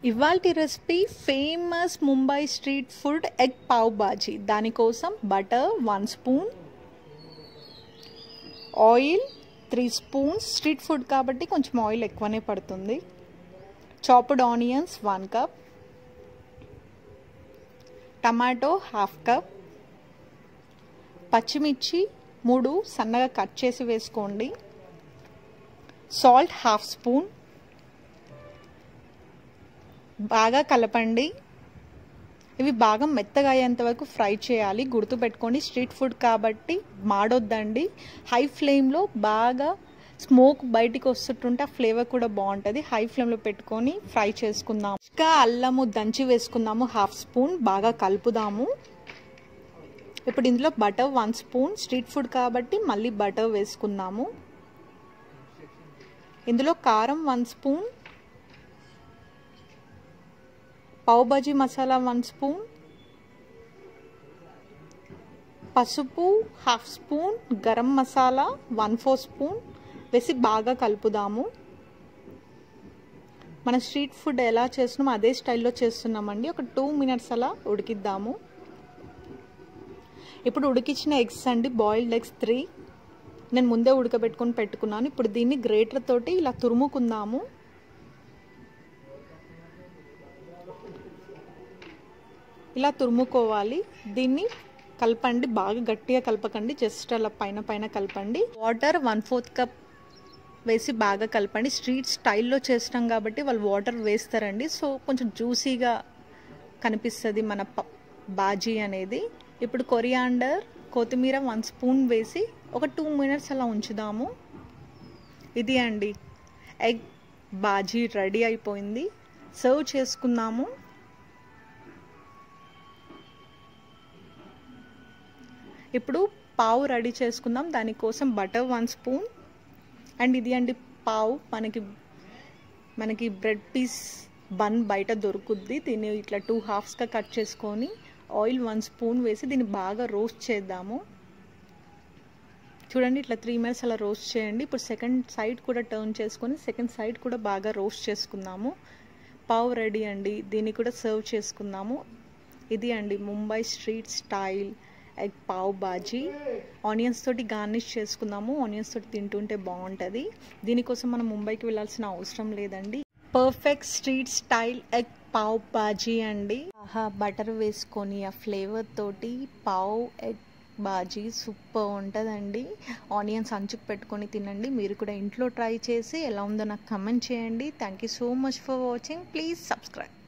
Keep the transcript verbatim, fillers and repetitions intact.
ఇవాల్టి recipe famous Mumbai street food egg pav bhaji. దానికోసం butter one spoon, oil three spoons. Street food కాబట్టి కొంచెం oil ఎక్కువనే పడుతుంది. Chopped onions one cup, tomato half cup, పచ్చిమిర్చి మూడు సన్నగా కట్ చేసి వేసుకోండి. Salt half spoon. బాగా కలపండి. ఇవి బాగా మెత్తగా అయ్యేంత వరకు ఫ్రై చేయాలి. గుర్తుపెట్టుకోండి, స్ట్రీట్ ఫుడ్ కాబట్టి మాడొద్దండి. హై ఫ్లేమ్లో బాగా స్మోక్ బయటికి వస్తుంటే ఆ ఫ్లేవర్ కూడా బాగుంటుంది. హై ఫ్లేమ్లో పెట్టుకొని ఫ్రై చేసుకుందాము. ఇంకా అల్లము దంచి వేసుకుందాము హాఫ్ స్పూన్. బాగా కలుపుదాము. ఇప్పుడు ఇందులో butter one spoon. Street food కాబట్టి మళ్ళీ బటర్ వేసుకుందాము. ఇందులో కారం one spoon, pav bhaji masala one spoon, పసుపు half spoon, garam masala one four spoon వేసి బాగా కలుపుదాము. మన స్ట్రీట్ ఫుడ్ ఎలా చేస్తున్నామో అదే స్టైల్లో చేస్తున్నామండి. ఒక టూ మినిట్స్ అలా ఉడికిద్దాము. ఇప్పుడు ఉడికించిన ఎగ్స్ అండి, బాయిల్డ్ ఎగ్స్ త్రీ నేను ముందే ఉడకబెట్టుకొని పెట్టుకున్నాను. ఇప్పుడు దీన్ని గ్రేటర్ తోటి ఇలా తురుముకుందాము. ఇలా తురుముకోవాలి. దీన్ని కలపండి, బాగా గట్టిగా కలపకండి, జస్ట్ అలా పైన పైన కలపండి. వాటర్ వన్ ఫోర్త్ కప్ వేసి బాగా కలపండి. స్ట్రీట్ స్టైల్లో చేస్తాం కాబట్టి వాళ్ళు వాటర్ వేస్తారండి, సో కొంచెం జ్యూసీగా కనిపిస్తుంది మన బాజీ అనేది. ఇప్పుడు కొరియాండర్, కొత్తిమీర వన్ స్పూన్ వేసి ఒక టూ మినిట్స్ అలా ఉంచుదాము. ఇది అండి ఎగ్ బాజీ రెడీ అయిపోయింది. సర్వ్ చేసుకుందాము. ఇప్పుడు పావు రెడీ చేసుకుందాం. దానికోసం బటర్ వన్ స్పూన్ అండ్ ఇది అండి పావు. మనకి మనకి బ్రెడ్ పీస్ బన్ బయట దొరుకుద్ది. దీన్ని ఇట్లా టూ హాఫ్స్గా కట్ చేసుకొని ఆయిల్ వన్ స్పూన్ వేసి దీన్ని బాగా రోస్ట్ చేద్దాము. చూడండి, ఇట్లా త్రీ మినిట్స్ అలా రోస్ట్ చేయండి. ఇప్పుడు సెకండ్ సైడ్ కూడా టర్న్ చేసుకొని సెకండ్ సైడ్ కూడా బాగా రోస్ట్ చేసుకుందాము. పావు రెడీ అండి. దీన్ని కూడా సర్వ్ చేసుకుందాము. ఇది అండి Mumbai street style egg pav bhaji. Onions తోటి గార్నిష్ చేసుకుందాము. ఆనియన్స్ తోటి తింటుంటే బాగుంటుంది. దీనికోసం మనం ముంబైకి వెళ్ళాల్సిన అవసరం లేదండి. Perfect street style egg pav bhaji అండి. ఆహా, బటర్ వేసుకొని ఆ ఫ్లేవర్ తోటి పావ్ ఎగ్ బాజీ సూపర్ ఉంటుందండి. ఆనియన్స్ అంచుకు పెట్టుకొని తినండి. మీరు కూడా ఇంట్లో ట్రై చేసి ఎలా ఉందో నాకు కమెంట్ చేయండి. Thank you so much for watching. Please subscribe.